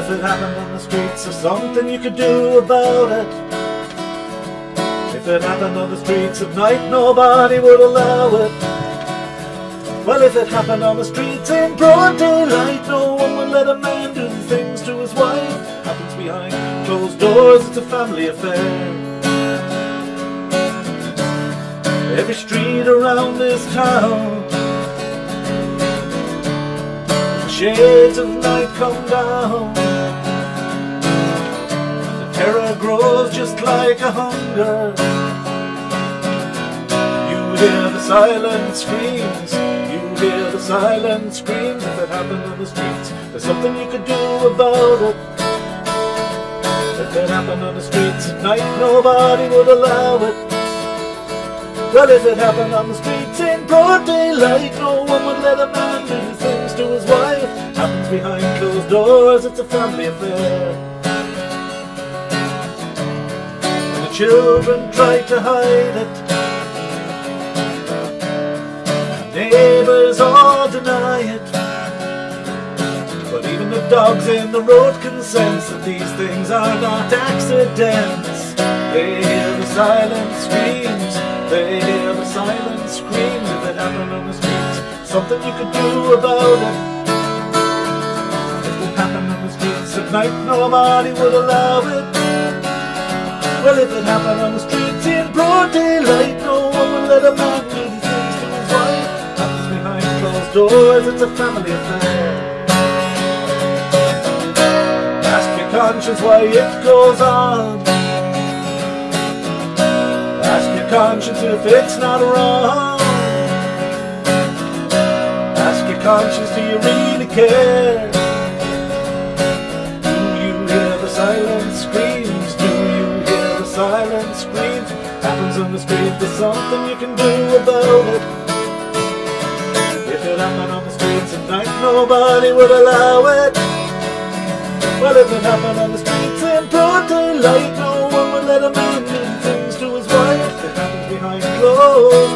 if it happened on the streets, there's something you could do about it. If it happened on the streets at night, nobody would allow it. Well, if it happened on the streets in broad daylight, no one would let a man do things to his wife. Happens behind closed doors, it's a family affair. Every street around this town, the shades of night come down. The terror grows just like a hunger. You hear the silent screams, you hear the silent screams. If it happened on the streets, there's something you could do about it. If it happened on the streets at night, nobody would allow it. Well, if it happened on the streets in broad daylight, no one would let a man do things to his wife. Happens behind closed doors, it's a family affair. And the children try to hide it, neighbors all deny it. But even the dogs in the road can sense that these things are not accidents. They hear the silent screams, they hear the silent screams. If it happened on the streets, something you could do about it. If it happened on the streets at night, nobody would allow it. Well, if it happened on the streets in broad daylight, no one would let a man do these things to his wife. Happens behind closed doors, it's a family affair. Ask your conscience why it goes on. Ask your conscience if it's not wrong. Ask your conscience, do you really care? Do you hear the silent screams? Do you hear the silent screams? Happens on the street, there's something you can do about it. If it happened on the streets at night, nobody would allow it. Well, if it happened on the streets in broad daylight, no one would let a man do things to his wife. It happens behind closed